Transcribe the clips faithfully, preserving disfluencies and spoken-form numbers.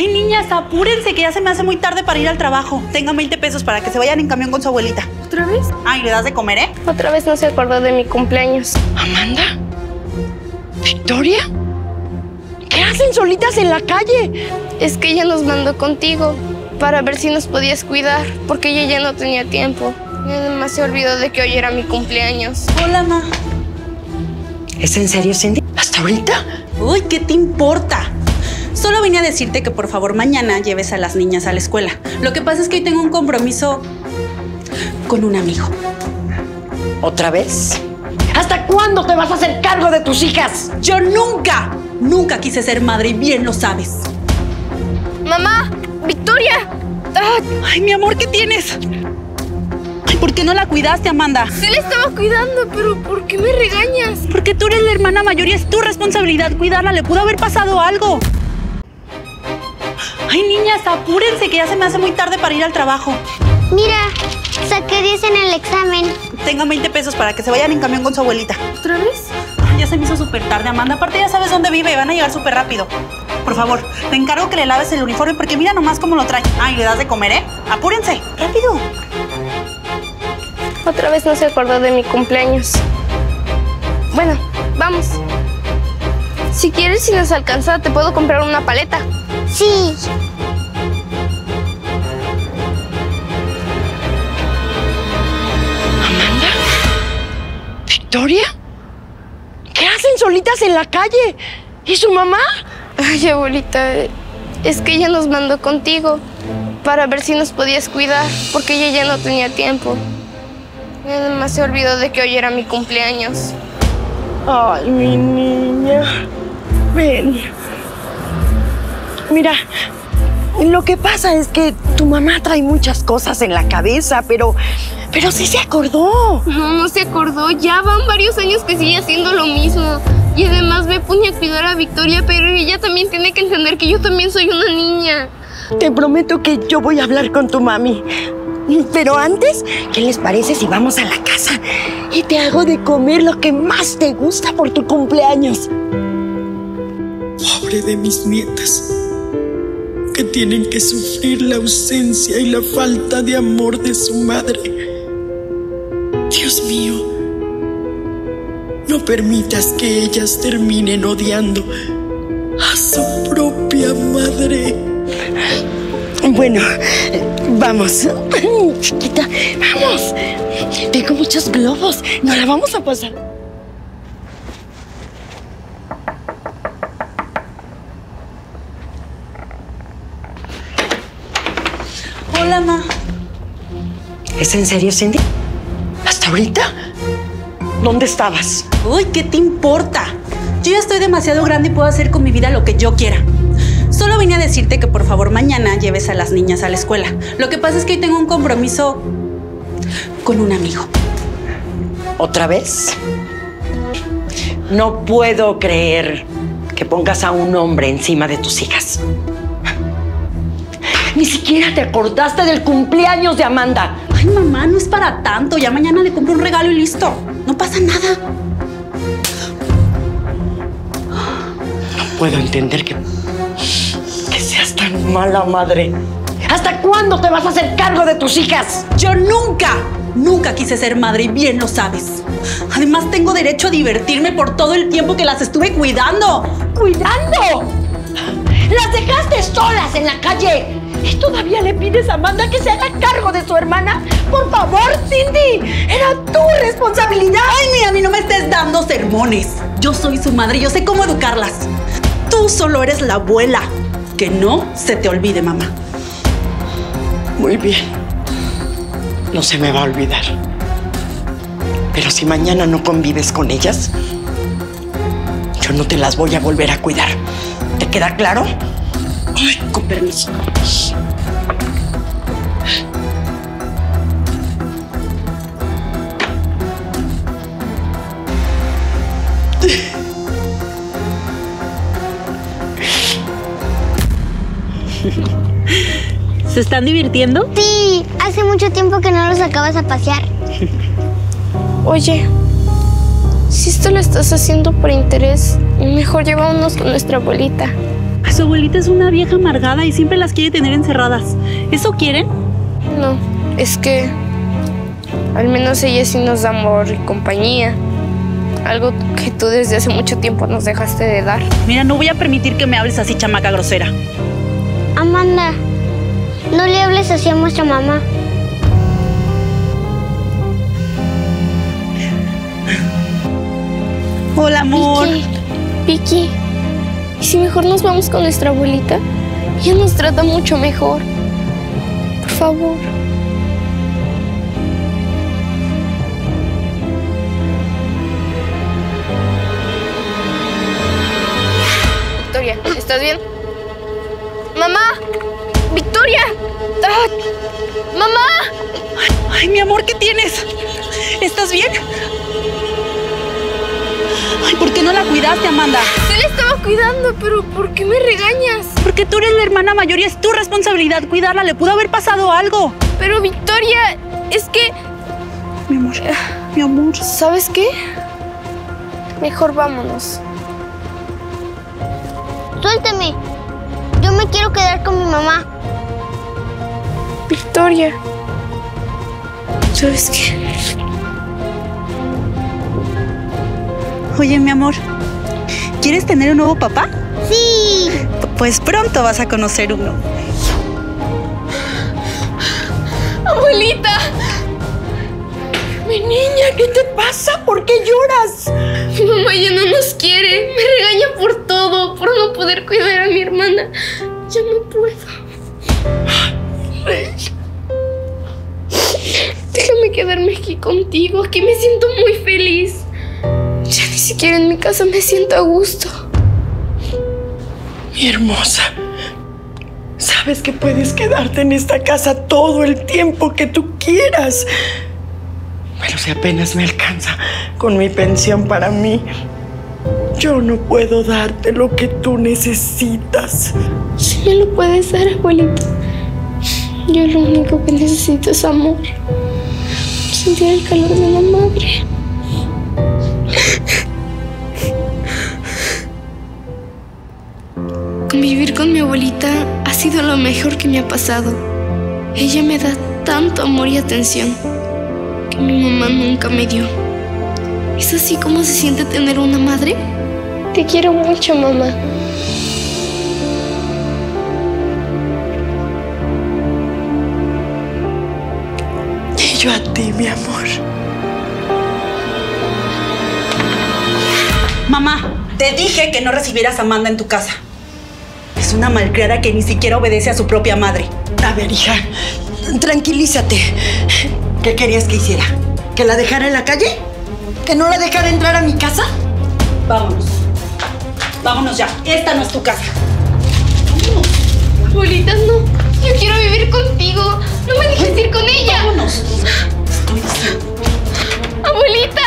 Ay, niñas, apúrense, que ya se me hace muy tarde para ir al trabajo. Tengan veinte pesos para que se vayan en camión con su abuelita. ¿Otra vez? Ay, ¿le das de comer, eh? Otra vez no se acordó de mi cumpleaños. ¿Amanda? ¿Victoria? ¿Qué hacen solitas en la calle? Es que ella nos mandó contigo para ver si nos podías cuidar, porque ella ya no tenía tiempo. Y además se olvidó de que hoy era mi cumpleaños. Hola, ma. ¿Es en serio, Cindy? ¿Hasta ahorita? Uy, ¿qué te importa? Solo vine a decirte que por favor mañana lleves a las niñas a la escuela. Lo que pasa es que hoy tengo un compromiso con un amigo. ¿Otra vez? ¿Hasta cuándo te vas a hacer cargo de tus hijas? Yo nunca, nunca quise ser madre y bien lo sabes. ¡Mamá! ¡Victoria! ¡Ah! Ay, mi amor, ¿qué tienes? Ay, ¿por qué no la cuidaste, Amanda? Sí la estaba cuidando, pero ¿por qué me regañas? Porque tú eres la hermana mayor y es tu responsabilidad cuidarla. Le pudo haber pasado algo. Ay, niñas, apúrense, que ya se me hace muy tarde para ir al trabajo. Mira, saqué diez en el examen. Tengan veinte pesos para que se vayan en camión con su abuelita. ¿Otra vez? Ay, ya se me hizo súper tarde, Amanda. Aparte ya sabes dónde vive y van a llegar súper rápido. Por favor, te encargo que le laves el uniforme porque mira nomás cómo lo trae. Ay, le das de comer, ¿eh? Apúrense, rápido. Otra vez no se acordó de mi cumpleaños. Bueno, vamos. Si quieres, si nos alcanza, te puedo comprar una paleta. Sí. ¿Amanda? ¿Victoria? ¿Qué hacen solitas en la calle? ¿Y su mamá? Ay, abuelita, es que ella nos mandó contigo para ver si nos podías cuidar, porque ella ya no tenía tiempo. Y además se olvidó de que hoy era mi cumpleaños. Ay, mi niña. Ven. Mira, lo que pasa es que tu mamá trae muchas cosas en la cabeza, pero, pero sí se acordó. No, no se acordó. Ya van varios años que sigue haciendo lo mismo. Y además me pone a cuidar a Victoria, pero ella también tiene que entender que yo también soy una niña. Te prometo que yo voy a hablar con tu mami. Pero antes, ¿qué les parece si vamos a la casa y te hago de comer lo que más te gusta por tu cumpleaños? Pobre de mis nietas, que tienen que sufrir la ausencia y la falta de amor de su madre. Dios mío, no permitas que ellas terminen odiando a su propia madre. Bueno, vamos. Chiquita, vamos. Tengo muchos globos. Nos la vamos a pasar. Hola, ma. ¿Es en serio, Cindy? ¿Hasta ahorita? ¿Dónde estabas? Uy, ¿qué te importa? Yo ya estoy demasiado grande y puedo hacer con mi vida lo que yo quiera. Solo vine a decirte que por favor mañana lleves a las niñas a la escuela. Lo que pasa es que hoy tengo un compromiso con un amigo. ¿Otra vez? No puedo creer que pongas a un hombre encima de tus hijas. Ni siquiera te acordaste del cumpleaños de Amanda. Ay, mamá, no es para tanto. Ya mañana le compro un regalo y listo. No pasa nada. No puedo entender que, que seas tan mala madre. ¿Hasta cuándo te vas a hacer cargo de tus hijas? Yo nunca, nunca quise ser madre y bien lo sabes. Además, tengo derecho a divertirme por todo el tiempo que las estuve cuidando. ¡Cuidando! ¡Las dejaste solas en la calle! ¿Y todavía le pides a Amanda que se haga cargo de su hermana? ¡Por favor, Cindy! ¡Era tu responsabilidad! Ay, mira, a mí no me estés dando sermones. Yo soy su madre y yo sé cómo educarlas. Tú solo eres la abuela. Que no se te olvide, mamá. Muy bien. No se me va a olvidar. Pero si mañana no convives con ellas, yo no te las voy a volver a cuidar. ¿Te queda claro? Ay, con permiso. ¿Se están divirtiendo? Sí, hace mucho tiempo que no los sacabas a pasear. Oye, si esto lo estás haciendo por interés, mejor llevámonos con nuestra abuelita. Eso Su abuelita es una vieja amargada y siempre las quiere tener encerradas. ¿Eso quieren? No, es que al menos ella sí nos da amor y compañía. Algo que tú desde hace mucho tiempo nos dejaste de dar. Mira, no voy a permitir que me hables así, chamaca grosera. Amanda, no le hables así a nuestra mamá. Hola, amor. Vicky, Vicky, ¿y si mejor nos vamos con nuestra abuelita? Ella nos trata mucho mejor. Por favor. Victoria, ¿estás bien? ¡Mamá! ¡Victoria! ¡Ah! ¡Mamá! Ay, mi amor, ¿qué tienes? ¿Estás bien? Ay, ¿por qué no la cuidaste, Amanda? Sí la estaba cuidando, pero ¿por qué me regañas? Porque tú eres la hermana mayor y es tu responsabilidad cuidarla. Le pudo haber pasado algo. Pero Victoria, es que... Mi amor, mi amor. ¿Sabes qué? Mejor vámonos. Suéltame. Yo me quiero quedar con mi mamá. Victoria, ¿sabes qué? Oye, mi amor, ¿quieres tener un nuevo papá? Sí. Pues pronto vas a conocer uno. ¡Abuelita! Mi niña, ¿qué te pasa? ¿Por qué lloras? Mi mamá ya no nos quiere. Me regaña por todo, por no poder cuidar a mi hermana. Ya no puedo. Déjame quedarme aquí contigo. Aquí me siento muy feliz. Ya ni siquiera en mi casa me siento a gusto. Mi hermosa, sabes que puedes quedarte en esta casa todo el tiempo que tú quieras. Pero si apenas me alcanza con mi pensión para mí, yo no puedo darte lo que tú necesitas. Sí me lo puedes dar, abuelita. Yo lo único que necesito es amor. Sentir el calor de una madre. Convivir con mi abuelita ha sido lo mejor que me ha pasado. Ella me da tanto amor y atención que mi mamá nunca me dio. ¿Es así como se siente tener una madre? Te quiero mucho, mamá. Y yo a ti, mi amor. Mamá, te dije que no recibieras a Amanda en tu casa. Es una malcriada que ni siquiera obedece a su propia madre. A ver, hija, tranquilízate. ¿Qué querías que hiciera? ¿Que la dejara en la calle? ¿Que no la dejara entrar a mi casa? Vámonos. Vámonos ya. Esta no es tu casa. Vámonos. Abuelita, no. Yo quiero vivir contigo. No me dejes ir con ella. Vámonos. Estoy diciendo. Abuelita.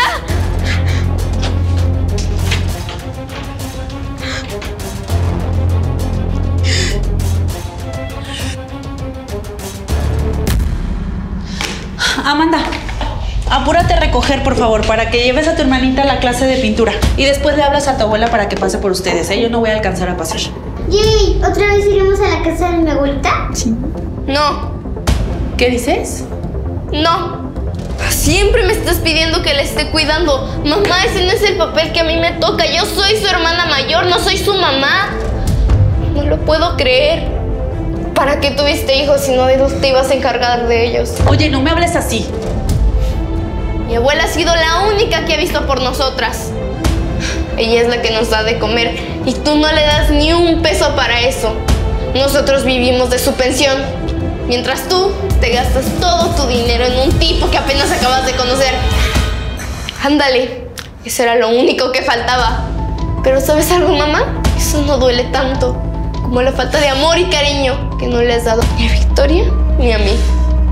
Amanda, apúrate a recoger, por favor, para que lleves a tu hermanita a la clase de pintura. Y después le hablas a tu abuela para que pase por ustedes, ¿eh? Yo no voy a alcanzar a pasar. Yay, ¿otra vez iremos a la casa de mi abuelita? Sí. No, ¿Qué dices? no. Siempre me estás pidiendo que la esté cuidando. Mamá, ese no es el papel que a mí me toca. Yo soy su hermana mayor, no soy su mamá. No lo puedo creer. ¿Para qué tuviste hijos si no te ibas a encargar de ellos? Oye, no me hables así. Mi abuela ha sido la única que ha visto por nosotras. Ella es la que nos da de comer y tú no le das ni un peso para eso. Nosotros vivimos de su pensión, mientras tú te gastas todo tu dinero en un tipo que apenas acabas de conocer. Ándale, eso era lo único que faltaba. Pero ¿sabes algo, mamá? Eso no duele tanto como la falta de amor y cariño que no le has dado ni a Victoria ni a mí.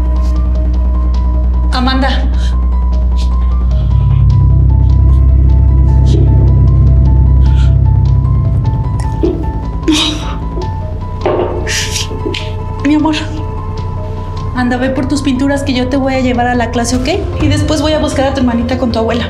Amanda. Mi amor, anda, ve por tus pinturas que yo te voy a llevar a la clase, ¿ok? Y después voy a buscar a tu hermanita con tu abuela.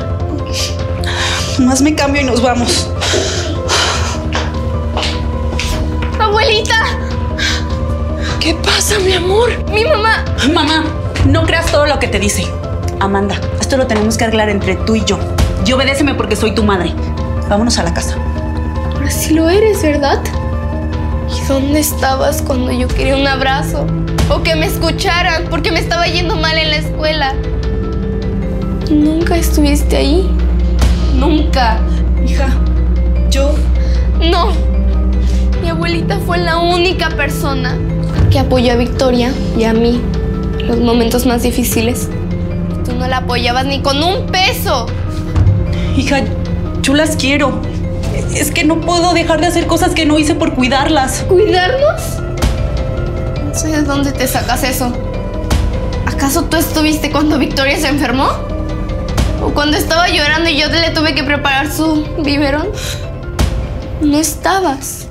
Más me cambio y nos vamos. Abuelita. ¡Abuelita! ¿Qué pasa, mi amor? ¡Mi mamá! Mamá, no creas todo lo que te dice. Amanda, esto lo tenemos que arreglar entre tú y yo. Y obedéceme porque soy tu madre. Vámonos a la casa. Ahora sí lo eres, ¿verdad? ¿Y dónde estabas cuando yo quería un abrazo? O que me escucharan porque me estaba yendo mal en la escuela. ¿Nunca estuviste ahí? Nunca. Hija, yo... No. Mi abuelita fue la única persona que apoyó a Victoria y a mí en los momentos más difíciles. Tú no la apoyabas ni con un peso. Hija, yo las quiero. Es que no puedo dejar de hacer cosas que no hice por cuidarlas. ¿Cuidarnos? No sé de dónde te sacas eso. ¿Acaso tú estuviste cuando Victoria se enfermó? ¿O cuando estaba llorando y yo le tuve que preparar su biberón? No estabas.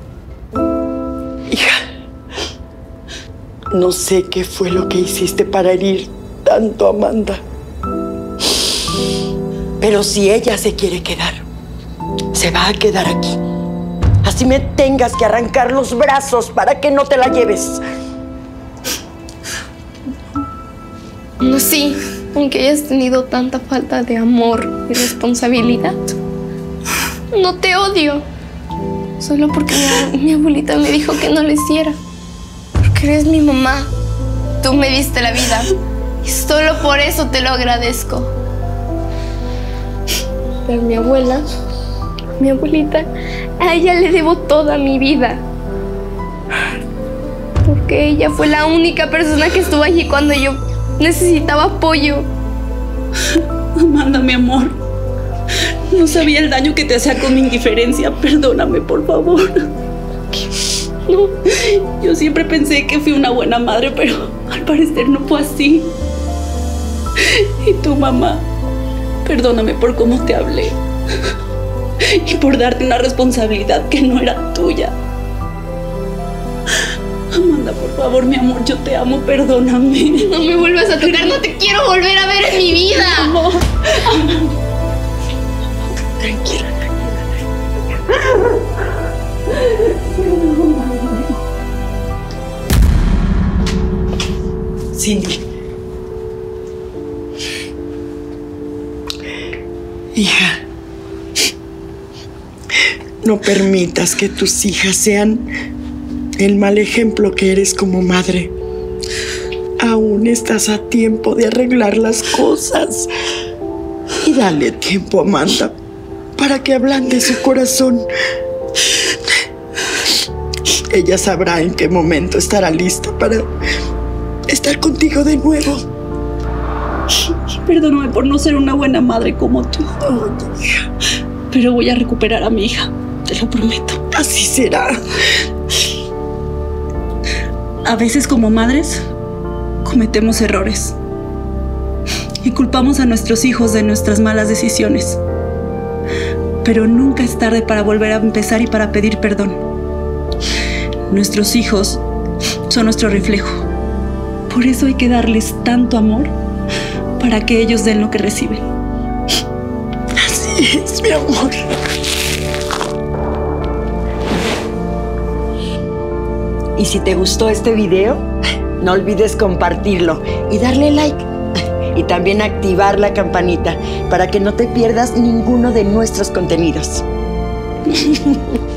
Hija, no sé qué fue lo que hiciste para herir tanto a Amanda. Pero si ella se quiere quedar, se va a quedar aquí. Así me tengas que arrancar los brazos para que no te la lleves. No, sí, aunque hayas tenido tanta falta de amor y responsabilidad, no te odio. Solo porque mi, mi abuelita me dijo que no lo hiciera. Porque eres mi mamá. Tú me diste la vida. Y solo por eso te lo agradezco. Pero mi abuela, mi abuelita, a ella le debo toda mi vida. Porque ella fue la única persona que estuvo allí cuando yo necesitaba apoyo. Amanda, mi amor. No sabía el daño que te hacía con mi indiferencia. Perdóname, por favor. No, yo siempre pensé que fui una buena madre, pero al parecer no fue así. Y tu mamá, perdóname por cómo te hablé y por darte una responsabilidad que no era tuya. Amanda, por favor, mi amor, yo te amo, perdóname. No me vuelvas a tocar, no te quiero volver a ver en mi vida. Amor. Tranquila, tranquila. Cindy. Hija, no permitas que tus hijas sean el mal ejemplo que eres como madre. Aún estás a tiempo de arreglar las cosas. Y dale tiempo a Amanda para que ablande su corazón. Ella sabrá en qué momento estará lista para estar contigo de nuevo. Perdóname por no ser una buena madre como tú. Oh, hija. Pero voy a recuperar a mi hija, te lo prometo. Así será. A veces como madres cometemos errores y culpamos a nuestros hijos de nuestras malas decisiones. Pero nunca es tarde para volver a empezar y para pedir perdón. Nuestros hijos son nuestro reflejo. Por eso hay que darles tanto amor para que ellos den lo que reciben. Así es, mi amor. Y si te gustó este video, no olvides compartirlo y darle like. Y también activar la campanita para que no te pierdas ninguno de nuestros contenidos.